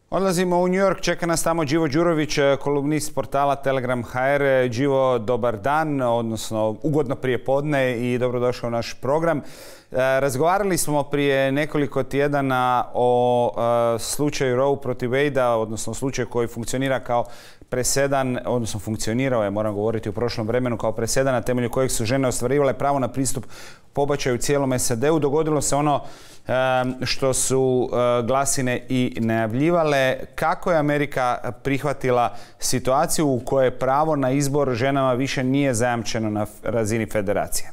Odlazimo u New York, čeka nas tamo Đivo Đurović, kolumnist portala Telegram.hr. Đivo, dobar dan, odnosno ugodno prijepodne i dobrodošao u naš program. Razgovarali smo prije nekoliko tjedana o slučaju Roe protiv Wadea, odnosno slučaju koji funkcionira kao presedan, odnosno funkcionirao je, moram govoriti u prošlom vremenu, kao presedan na temelju kojeg su žene ostvarivale pravo na pristup pobačaju u cijelom SAD-u. Dogodilo se ono što su glasine i najavljivale. Kako je Amerika prihvatila situaciju u kojoj pravo na izbor ženama više nije zajamčeno na razini federacije?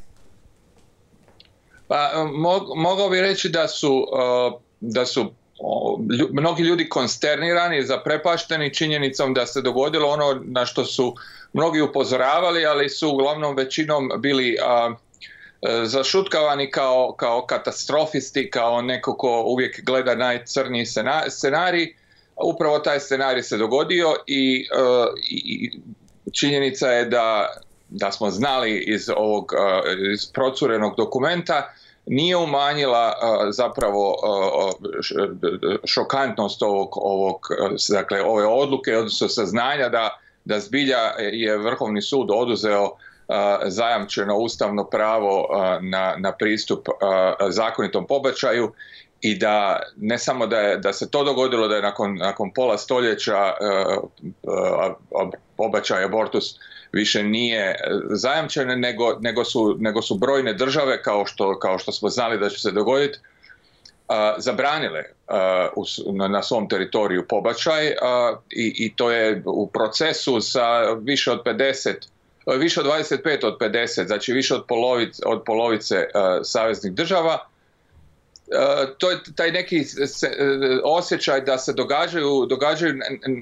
Pa, mogao bih reći da su mnogi ljudi konsternirani, zaprepašteni činjenicom da se dogodilo ono na što su mnogi upozoravali, ali su uglavnom većinom bili zašutkavani kao katastrofisti, kao neko ko uvijek gleda najcrniji scenarij. Upravo taj scenarij se dogodio i činjenica je da smo znali iz procurenog dokumenta, nije umanjila zapravo šokantnost ove odluke, odnosno saznanja da zbilja je Vrhovni sud oduzeo zajamčeno ustavno pravo na pristup zakonitom pobačaju i da ne samo da se to dogodilo, da je nakon pola stoljeća pobačaj, abortus više nije zajamčen, nego su brojne države, kao što smo znali da će se dogoditi, zabranile na svom teritoriju pobačaj i to je u procesu sa više od 25 od 50, znači više od polovice saveznih država. To je taj neki osjećaj da se događaju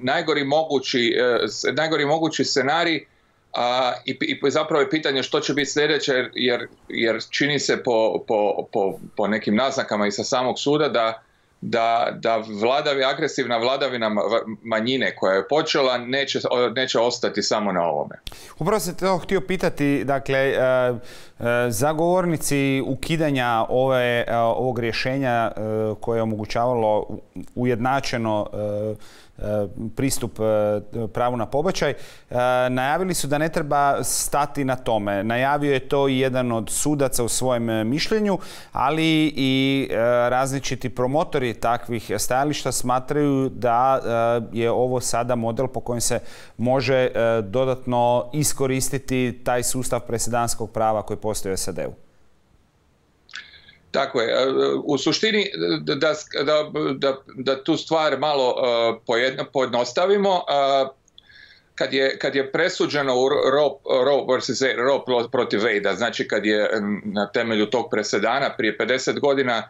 najgori mogući scenarij, i zapravo je pitanje što će biti sljedeće, jer čini se po nekim naznakama i sa samog suda da agresivna vladavina manjine koja je počela neće ostati samo na ovome. Upravo se to htio pitati, dakle, zagovornici ukidanja ovog rješenja koje je omogućavalo ujednačeno pristup pravu na pobačaj, najavili su da ne treba stati na tome. Najavio je to i jedan od sudaca u svojem mišljenju, ali i različiti promotori takvih stajališta smatraju da je ovo sada model po kojem se može dodatno iskoristiti taj sustav presedanskog prava koji postoji u SAD-u. Tako je. U suštini da tu stvar malo pojednostavimo, kad je presuđeno u Roe protiv Wadea, znači kad je na temelju tog presedana prije 50 godina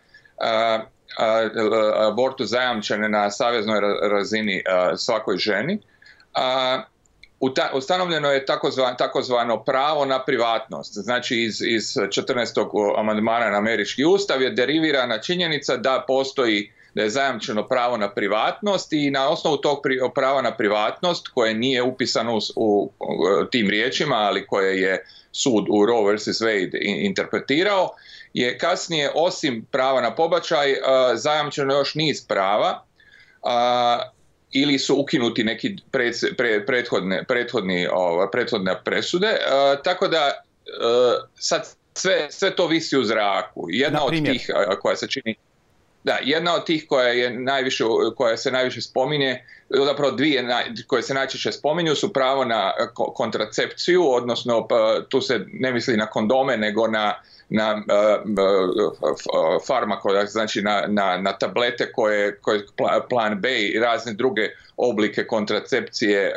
abortus zajamčen na saveznoj razini svakoj ženi, ustanovljeno je takozvano pravo na privatnost. Znači iz 14. amandmana na američki ustav je derivirana činjenica da je zajamčeno pravo na privatnost i na osnovu tog prava na privatnost, koje nije upisano u tim riječima, ali koje je sud u Roe vs. Wade interpretirao, je kasnije osim prava na pobačaj zajamčeno još niz prava, ili su ukinuti neki prethodne presude, tako da sad sve to visi u zraku. Jedna od tih koja se čini, jedna od tih koja se najviše spominje, zapravo dvije koje se najčešće spominju su pravo na kontracepciju, odnosno tu se ne misli na kondome, nego na farmako, znači na tablete koje plan B i razne druge oblike kontracepcije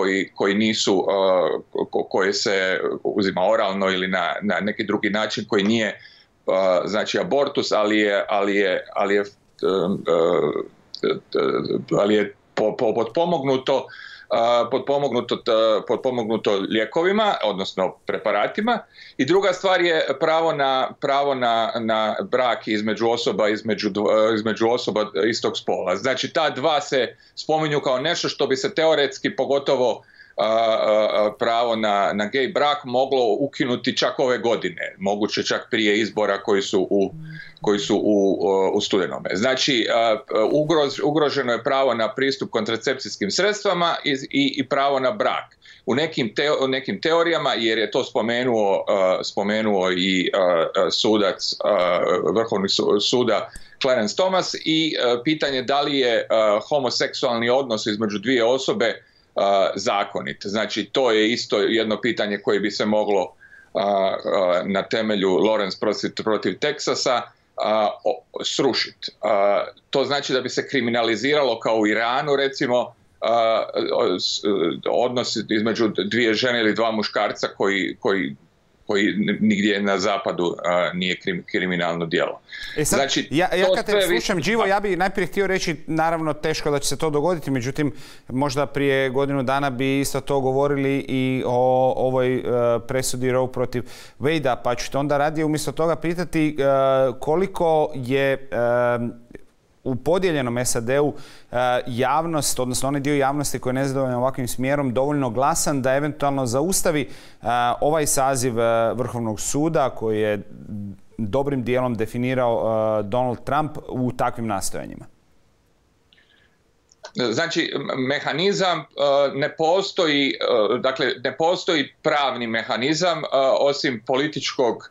koje se uzima oralno ili na neki drugi način koji nije znači abortus, ali je potpomognuto lijekovima, odnosno preparatima. I druga stvar je pravo na brak između osoba istog spola. Znači ta dva se spominju kao nešto što bi se teoretski, pogotovo pravo na gej brak moglo ukinuti čak ove godine, moguće čak prije izbora koji su u studenome. Znači, ugroženo je pravo na pristup kontracepcijskim sredstvama i pravo na brak. U nekim teorijama, jer je to spomenuo i sudac Vrhovnog suda Clarence Thomas, i pitanje da li je homoseksualni odnos između dvije osobe zakonit. Znači, to je isto jedno pitanje koje bi se moglo na temelju Lawrence protiv Teksasa srušiti. To znači da bi se kriminaliziralo, kao u Iranu recimo, odnos između dvije žene ili dva muškarca koji nigdje na zapadu nije kriminalno djelo. Sad, znači, ja kad te slušam, Đivo, ja bih najprije htio reći, naravno teško da će se to dogoditi, međutim možda prije godinu dana bi isto to govorili i o ovoj presudi Roe protiv Wade-a, pa ću te onda radije umjesto toga pitati koliko je u podijeljenom SAD-u javnost, odnosno onaj dio javnosti koji je nezadovoljan ovakvim smjerom, dovoljno glasan da eventualno zaustavi ovaj saziv Vrhovnog suda koji je dobrim dijelom definirao Donald Trump u takvim nastojanjima? Znači, mehanizam ne postoji, dakle, ne postoji pravni mehanizam osim političkog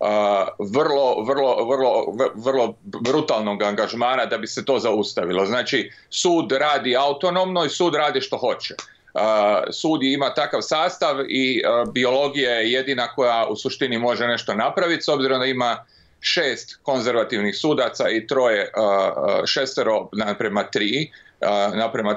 vrlo brutalnog angažmana da bi se to zaustavilo. Znači, sud radi autonomno i sud radi što hoće. Sud ima takav sastav i biologija je jedina koja u suštini može nešto napraviti, s obzirom da ima 6 konzervativnih sudaca i 6 naprema 3, naprema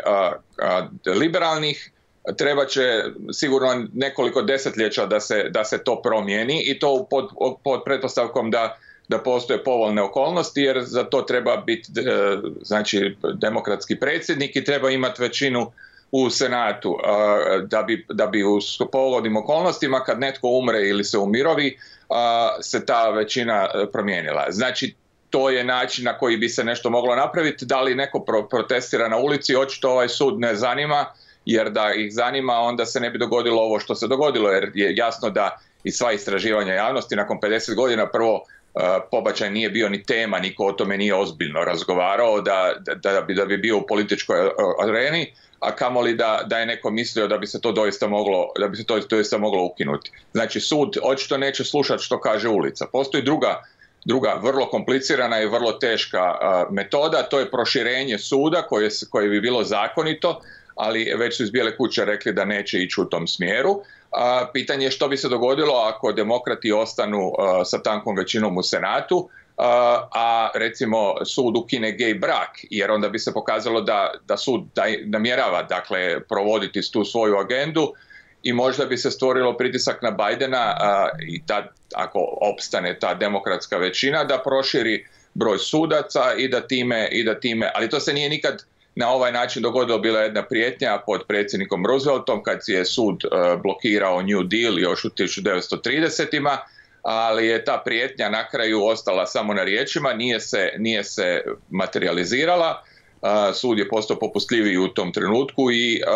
3 liberalnih. Treba će sigurno nekoliko desetljeća da se to promijeni, i to pod pretpostavkom da postoje povoljne okolnosti, jer za to treba biti znači demokratski predsjednik i treba imati većinu u Senatu da bi u povoljnim okolnostima, kad netko umre ili se umirovi, se ta većina promijenila. Znači, to je način na koji bi se nešto moglo napraviti. Da li neko protestira na ulici, očito ovaj sud ne zanima, jer da ih zanima, onda se ne bi dogodilo ovo što se dogodilo, jer je jasno da i sva istraživanja javnosti nakon 50 godina prvo pobačaj nije bio ni tema, niko o tome nije ozbiljno razgovarao da bi bio u političkoj areni, a kamoli da je neko mislio da bi se to doista moglo ukinuti. Znači, sud očito neće slušati što kaže ulica. Postoji druga vrlo komplicirana i vrlo teška metoda, to je proširenje suda koje bi bilo zakonito, ali već su iz Bijele kuće rekli da neće ići u tom smjeru. Pitanje je što bi se dogodilo ako demokrati ostanu sa tankom većinom u Senatu, a recimo sud ukine gej brak, jer onda bi se pokazalo da sud namjerava, dakle, provoditi tu svoju agendu, i možda bi se stvorilo pritisak na Bidena i ako opstane ta demokratska većina, da proširi broj sudaca i da time, ali to se nije nikad na ovaj način dogodilo. Bila jedna prijetnja pod predsjednikom Rooseveltom kad je sud blokirao New Deal još u 1930-ima, ali je ta prijetnja na kraju ostala samo na riječima, nije se materializirala. Sud je postao popustljiviji u tom trenutku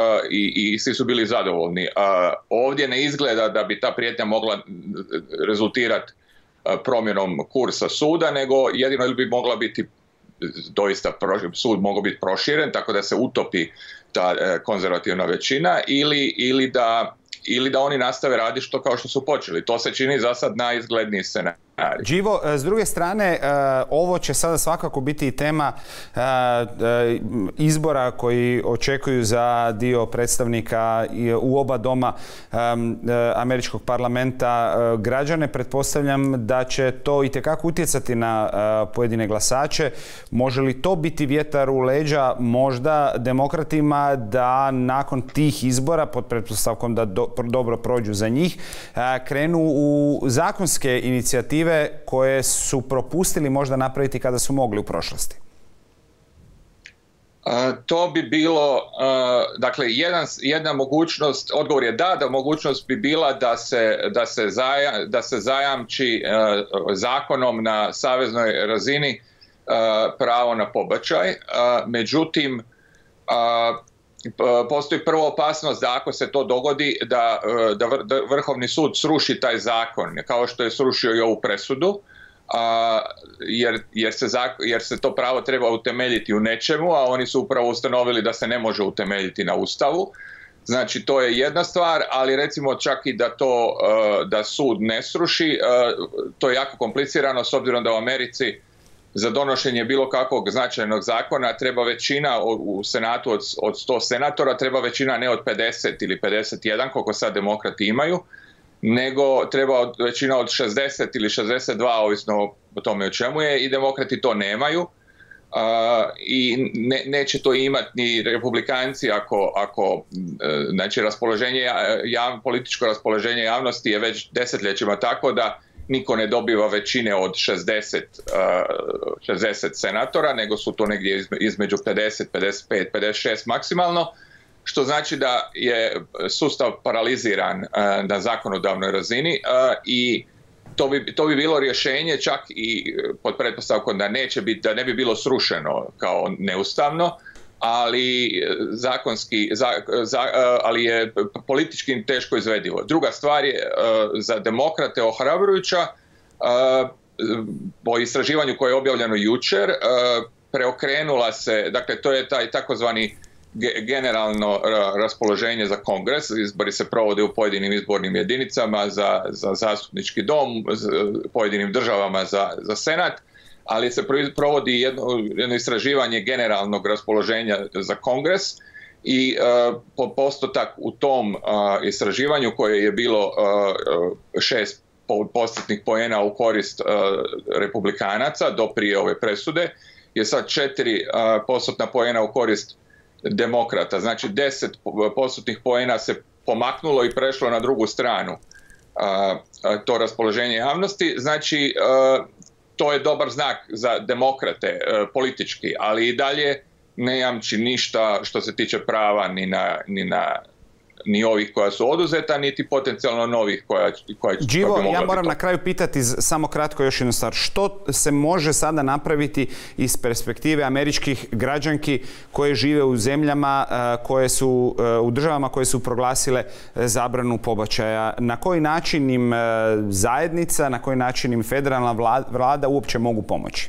i svi su bili zadovoljni. Ovdje ne izgleda da bi ta prijetnja mogla rezultirati promjenom kursa suda, nego jedino bi mogla biti doista sud mogao biti proširen tako da se utopi ta konzervativna većina, ili da oni nastave raditi kao što su počeli. To se čini za sad najizgledniji scenarij. Đivo, s druge strane, ovo će sada svakako biti tema izbora koji očekuju za dio predstavnika u oba doma američkog parlamenta građane. Pretpostavljam da će to itekako utjecati na pojedine glasače. Može li to biti vjetar u leđa možda demokratima da nakon tih izbora, pod pretpostavkom da dobro prođu za njih, krenu u zakonske inicijative koje su propustili možda napraviti kada su mogli u prošlosti? To bi bilo, dakle, jedna mogućnost, odgovor je da mogućnost bi bila da se zajamči zakonom na saveznoj razini pravo na pobačaj. Međutim, postoji prvo opasnost da ako se to dogodi da Vrhovni sud sruši taj zakon, kao što je srušio i ovu presudu, jer se to pravo treba utemeljiti u nečemu, a oni su upravo ustanovili da se ne može utemeljiti na Ustavu. Znači, to je jedna stvar, ali recimo čak i da sud ne sruši, to je jako komplicirano s obzirom da u Americi za donošenje bilo kakvog značajnog zakona treba većina u Senatu od 100 senatora, treba većina ne od 50 ili 51, koliko sad demokrati imaju, nego treba većina od 60 ili 62, ovisno o tome o čemu je, i demokrati to nemaju. I neće to imati ni republikanci ako znači političko raspoloženje javnosti je već desetljećima tako da niko ne dobiva većine od 60 senatora, nego su to negdje između 50, 55, 56 maksimalno, što znači da je sustav paraliziran na zakonodavnoj razini i to bi bilo rješenje čak i pod pretpostavkom da ne bi bilo srušeno kao neustavno, ali ali je politički teško izvedivo. Druga stvar je za demokrate ohrabrujuća, po istraživanju koje je objavljeno jučer, preokrenula se, dakle to je taj takozvani generalno raspoloženje za kongres, izbori se provode u pojedinim izbornim jedinicama za zastupnički dom, pojedinim državama za senat, ali se provodi jedno istraživanje generalnog raspoloženja za kongres i postotak u tom istraživanju koje je bilo 6% poena u korist republikanaca do prije ove presude je sad 4% poena u korist demokrata. Znači 10% poena se pomaknulo i prešlo na drugu stranu to raspoloženje javnosti. Znači to je dobar znak za demokrate politički, ali i dalje ne jamči ništa što se tiče prava ni ovih koja su oduzeta, niti potencijalno novih koja bi mogla biti. Đivo, ja moram na kraju pitati samo kratko još jednu stvar. Što se može sada napraviti iz perspektive američkih građanki koje žive u zemljama u državama koje su proglasile zabranu pobačaja? Na koji način im zajednica, na koji način im federalna vlada uopće mogu pomoći?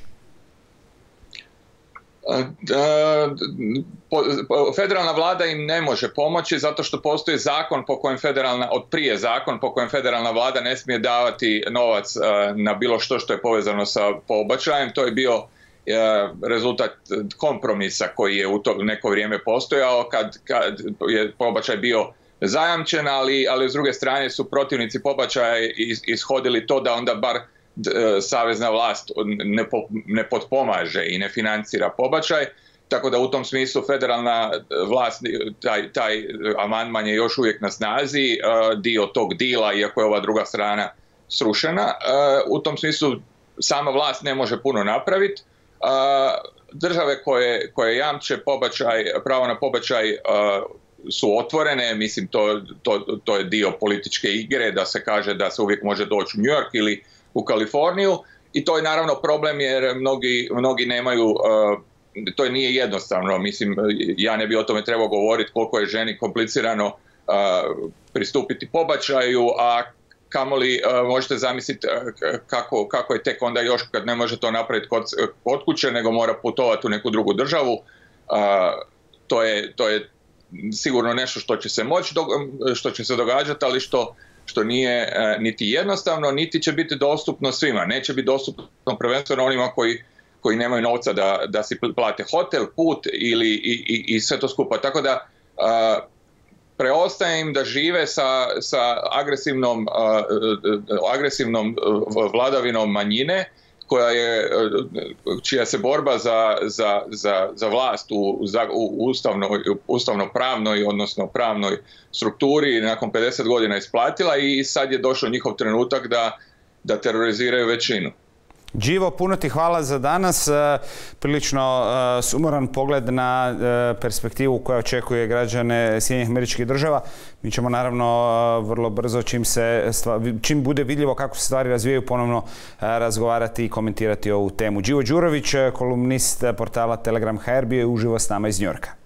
Federalna vlada im ne može pomoći zato što postoji zakon po kojem federalna vlada ne smije davati novac na bilo što je povezano sa pobačajem. To je bio rezultat kompromisa koji je u to neko vrijeme postojao kad je pobačaj bio zajamčen, ali s druge strane su protivnici pobačaja ishodili to da onda bar savezna vlast ne potpomaže i ne financira pobačaj, tako da u tom smislu federalna vlast, taj amandman je još uvijek na snazi, dio tog dila, iako je ova druga strana srušena. U tom smislu sama vlast ne može puno napraviti. Države koje jamče pravo na pobačaj su otvorene, mislim to je dio političke igre da se kaže da se uvijek može doći u New York ili u Kaliforniju i to je naravno problem jer mnogi nemaju, to nije jednostavno, mislim ja ne bi o tome trebao govoriti koliko je ženi komplicirano pristupiti pobačaju, a kamoli možete zamisliti kako je tek onda još kad ne može to napraviti kod kuće nego mora putovati u neku drugu državu. To je sigurno nešto što će se događati, ali što nije niti jednostavno, niti će biti dostupno svima. Neće biti dostupno prvenstveno onima koji nemaju novca da si plate hotel, put i sve to skupa. Tako da preostaje im da žive sa agresivnom vladavinom manjine čija se borba za vlast u ustavno-pravnoj, odnosno pravnoj strukturi nakon 50 godina isplatila i sad je došao njihov trenutak da teroriziraju većinu. Đivo, puno ti hvala za danas. Prilično sumoran pogled na perspektivu koja očekuje građane Sjedinjenih Američkih Država. Mi ćemo naravno vrlo brzo, čim bude vidljivo kako se stvari razvijaju, ponovno razgovarati i komentirati ovu temu. Đivo Đurović, kolumnist portala Telegram HR, bio je uživo s nama iz Njujorka.